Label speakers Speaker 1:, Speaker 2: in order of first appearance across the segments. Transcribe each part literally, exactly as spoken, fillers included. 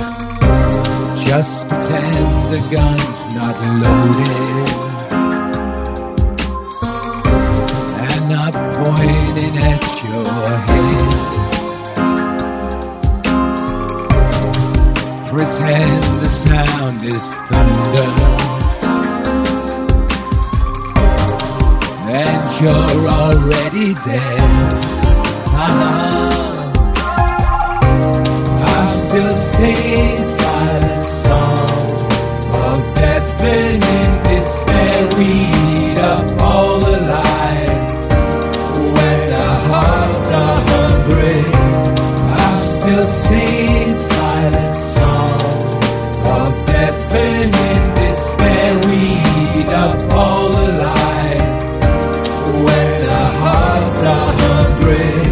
Speaker 1: Just pretend the gun's not loaded and not pointing at your head. Pretend the sound is thunder and you're already dead. uh-huh. I'm still singing silent songs of deafening despair. We eat up all the lies when our hearts are hungry. I'm still singing silent songs of deafening despair. We eat up all the lies when our hearts are hungry.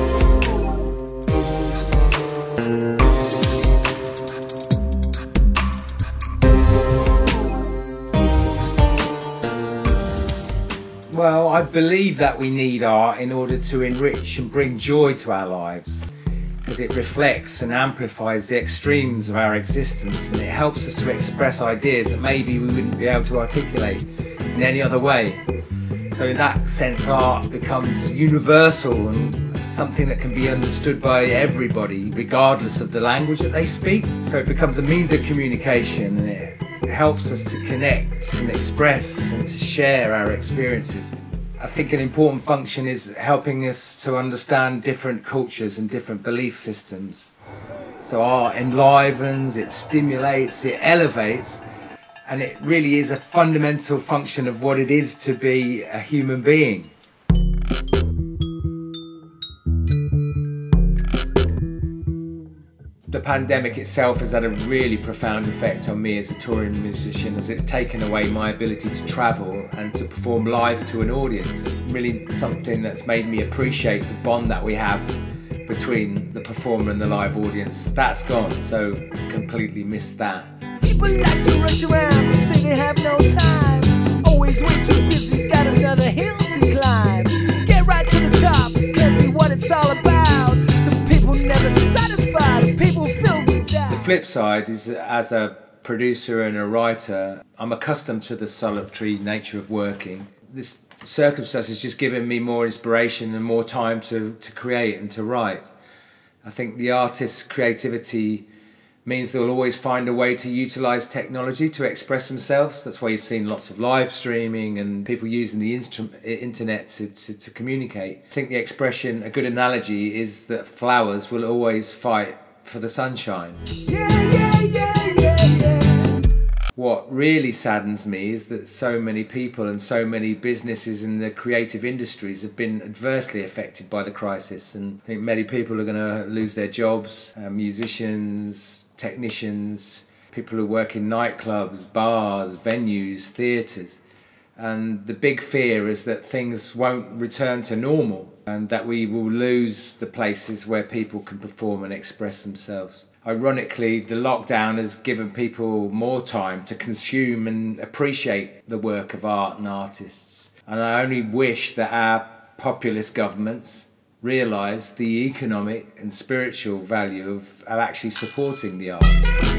Speaker 1: Well, I believe that we need art in order to enrich and bring joy to our lives, because it reflects and amplifies the extremes of our existence, and it helps us to express ideas that maybe we wouldn't be able to articulate in any other way. So in that sense, art becomes universal and something that can be understood by everybody, regardless of the language that they speak. So it becomes a means of communication, and it It helps us to connect and express and to share our experiences. I think an important function is helping us to understand different cultures and different belief systems. So art enlivens, it stimulates, it elevates, and it really is a fundamental function of what it is to be a human being. The pandemic itself has had a really profound effect on me as a touring musician, as it's taken away my ability to travel and to perform live to an audience. Really something that's made me appreciate the bond that we have between the performer and the live audience. That's gone, so completely missed that.
Speaker 2: People like to rush around and say they have no time. Always way too busy, got another hill to climb. Get right to the top, cause see what it's all about. Some people never satisfied, people feel good down.
Speaker 1: The flip side is, as a producer and a writer, I'm accustomed to the solitary nature of working. This circumstance has just given me more inspiration and more time to, to create and to write. I think the artist's creativity means they'll always find a way to utilise technology to express themselves. That's why you've seen lots of live streaming and people using the internet to, to, to communicate. I think the expression, a good analogy, is that flowers will always fight for the sunshine.
Speaker 2: Yeah, yeah, yeah, yeah, yeah.
Speaker 1: What really saddens me is that so many people and so many businesses in the creative industries have been adversely affected by the crisis, and I think many people are going to lose their jobs, uh, musicians, technicians, people who work in nightclubs, bars, venues, theatres. And the big fear is that things won't return to normal and that we will lose the places where people can perform and express themselves. Ironically, the lockdown has given people more time to consume and appreciate the work of art and artists. And I only wish that our populist governments realise the economic and spiritual value of, of actually supporting the arts.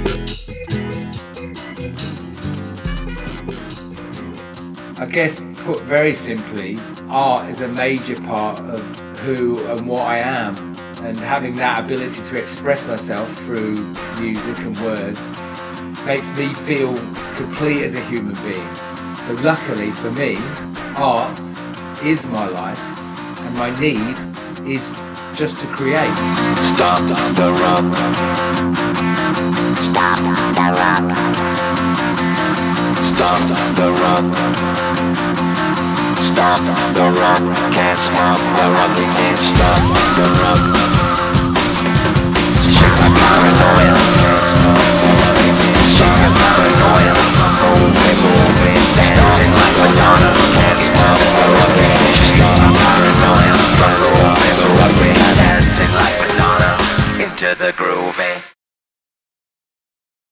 Speaker 1: I guess, put very simply, art is a major part of who and what I am, and having that ability to express myself through music and words makes me feel complete as a human being. So luckily for me, art is my life, and my need is just to create.
Speaker 3: Stop the rock. Stop the rock. Stop the rock. Stop the rock. Can't stop the rock. You can't stop the rock. Sugar paranoia. Can't stop the rock. Sugar paranoia. Oh,